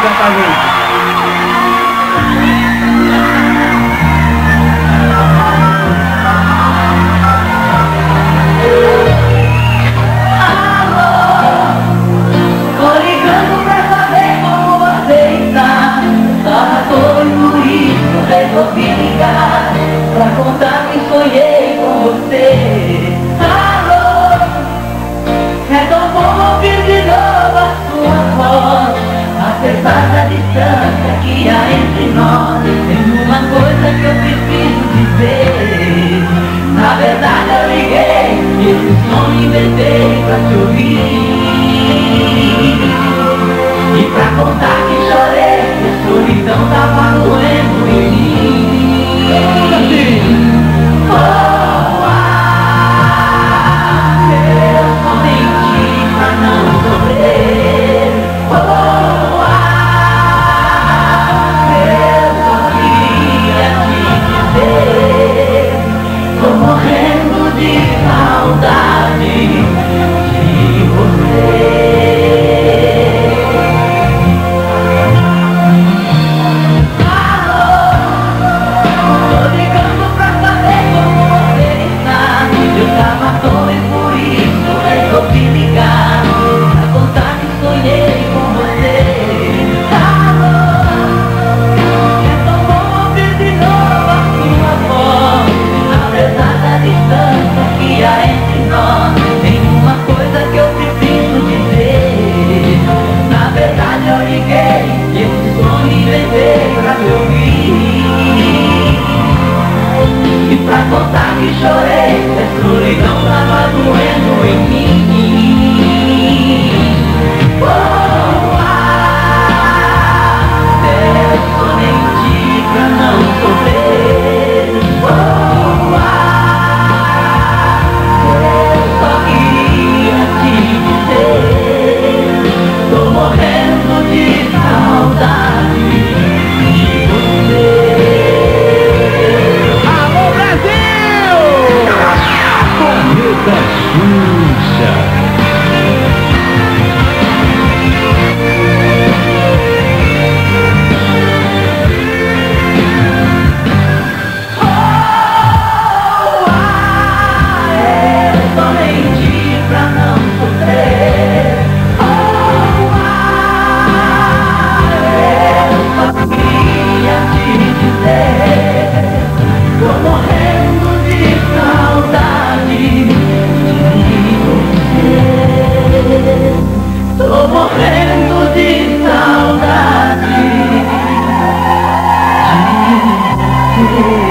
cantar junto. Resolvi ligar pra contar que sonhei com você. Alô, é tão bom ouvir de novo a sua voz, apesar da distância que há entre nós. Tem uma coisa que eu preciso dizer. Na verdade eu liguei e esse som inventei pra te ouvir e pra contar que chorei, que a solidão tava doendo em mim. Pra contar que chorei, a solidão tava doendo em mim. Eu sonhei em ti pra não sofrer. Eu só queria te dizer, tô morrendo de saudade de você. Da Xuxa. Eu só menti pra não sofrer. Eu só queria te dizer, tô morrendo de saudade. Tô morrendo de saudade de você.